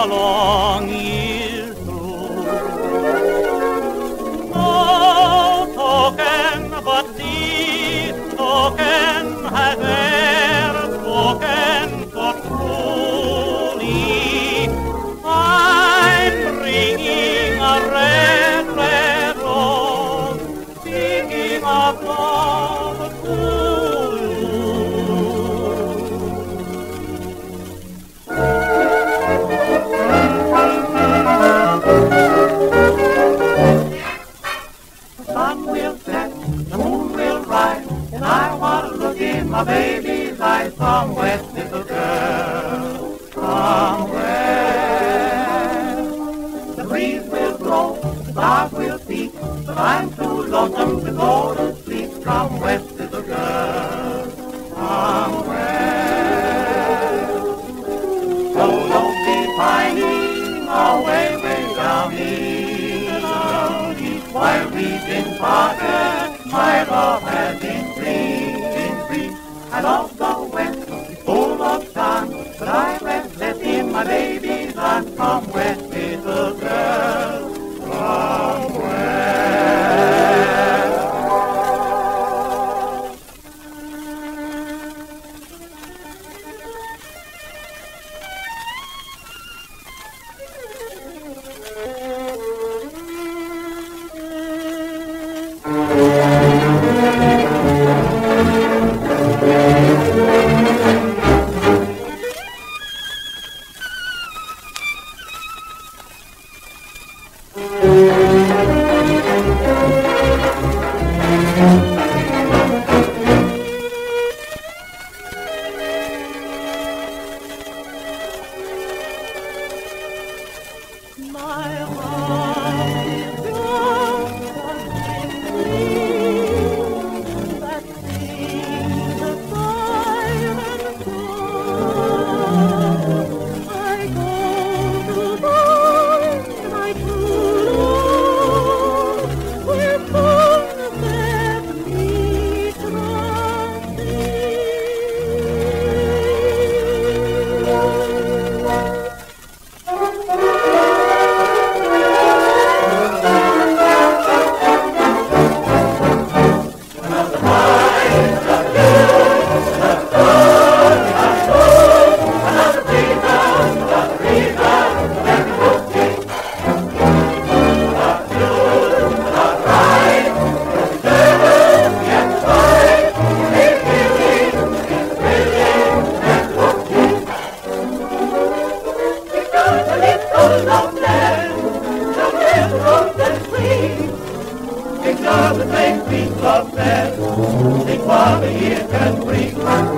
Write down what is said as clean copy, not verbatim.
the long years through. No token but this token has e'er spoken so truly. I'm bringing a red, red rose, speaking of love to you. The sun will set, the moon will rise, and I want to look in my baby's eyes. From west, little girl, from west. The breeze will blow, the stars will speak, but I'm too lonesome to go to sleep. From west, little girl, from west. So don't be pining away, way down east. While we've been parted, my love has been free, been free. I love the west, full of sun, but I'm restless in my baby's arms. From west, little girl, from west. My heart is just a dream that sings a silent song. I go to find my true love, where songs set me Think of the things we love best. Think what a year can bring.